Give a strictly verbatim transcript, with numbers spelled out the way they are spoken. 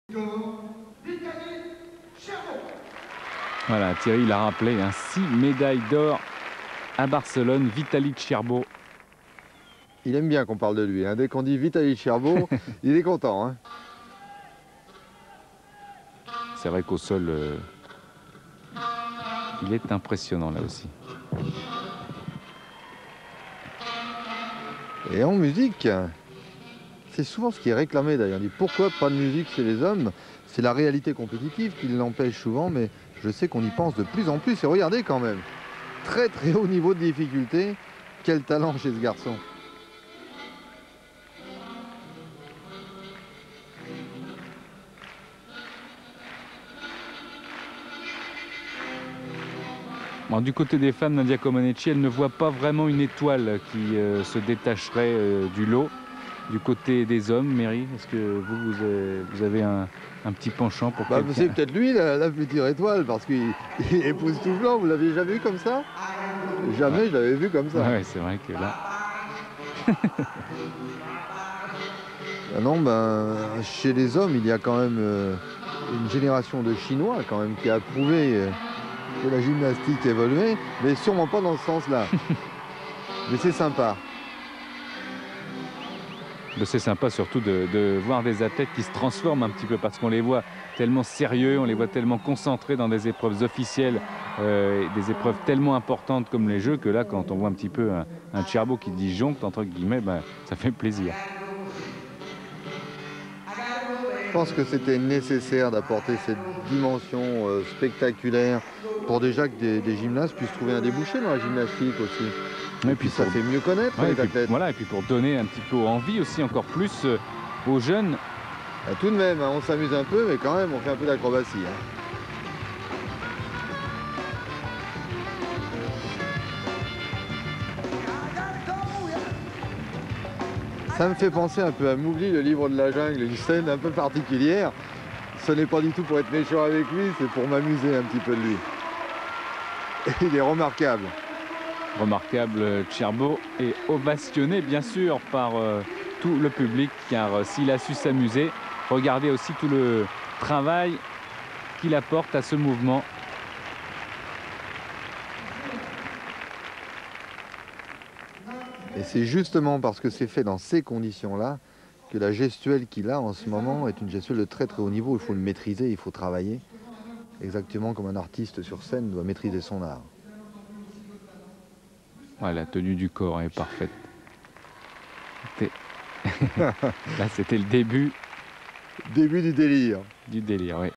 Voilà, Thierry l'a rappelé, hein, six médailles d'or à Barcelone, Vitaly Cherbo. Il aime bien qu'on parle de lui, hein. Dès qu'on dit Vitaly Cherbo, il est content. Hein. C'est vrai qu'au sol, euh, il est impressionnant là aussi. Et en musique, c'est souvent ce qui est réclamé d'ailleurs. On dit pourquoi pas de musique chez les hommes? C'est la réalité compétitive qui l'empêche souvent, mais je sais qu'on y pense de plus en plus. Et regardez quand même, très très haut niveau de difficulté. Quel talent chez ce garçon. Bon, du côté des femmes, Nadia Comaneci, elle ne voit pas vraiment une étoile qui euh, se détacherait euh, du lot. Du côté des hommes, Mary, est-ce que vous, vous avez, vous avez un, un petit penchant pour bah, quelqu'un? C'est peut-être lui la, la future étoile, parce qu'il est époustouflant. Vous l'avez jamais vu comme ça? Jamais ouais. Je l'avais vu comme ça. Ouais, c'est vrai que là... ah non, ben, chez les hommes, il y a quand même euh, une génération de Chinois quand même qui a prouvé euh, que la gymnastique évoluait, mais sûrement pas dans ce sens-là. Mais c'est sympa. C'est sympa surtout de, de voir des athlètes qui se transforment un petit peu parce qu'on les voit tellement sérieux, on les voit tellement concentrés dans des épreuves officielles, euh, des épreuves tellement importantes comme les Jeux, que là quand on voit un petit peu un, un Cherbo qui disjoncte entre guillemets, ben, ça fait plaisir. Je pense que c'était nécessaire d'apporter cette dimension euh, spectaculaire pour déjà que des, des gymnastes puissent trouver un débouché dans la gymnastique aussi. Et, et puis ça pour... fait mieux connaître ouais, les et puis, athlètes. Voilà, et puis pour donner un petit peu envie aussi, encore plus euh, aux jeunes. Et tout de même, hein, on s'amuse un peu, mais quand même, on fait un peu d'acrobatie. Hein. Ça me fait penser un peu à Mowgli, le livre de la jungle, une scène un peu particulière. Ce n'est pas du tout pour être méchant avec lui, c'est pour m'amuser un petit peu de lui. Et il est remarquable. Remarquable Cherbo et ovationné bien sûr par euh, tout le public, car euh, s'il a su s'amuser, regardez aussi tout le travail qu'il apporte à ce mouvement. Et c'est justement parce que c'est fait dans ces conditions-là que la gestuelle qu'il a en ce moment est une gestuelle de très très haut niveau. Il faut le maîtriser, il faut travailler. Exactement comme un artiste sur scène doit maîtriser son art. Ouais, la tenue du corps est parfaite. Là, c'était le début. Début du délire. Du délire, oui.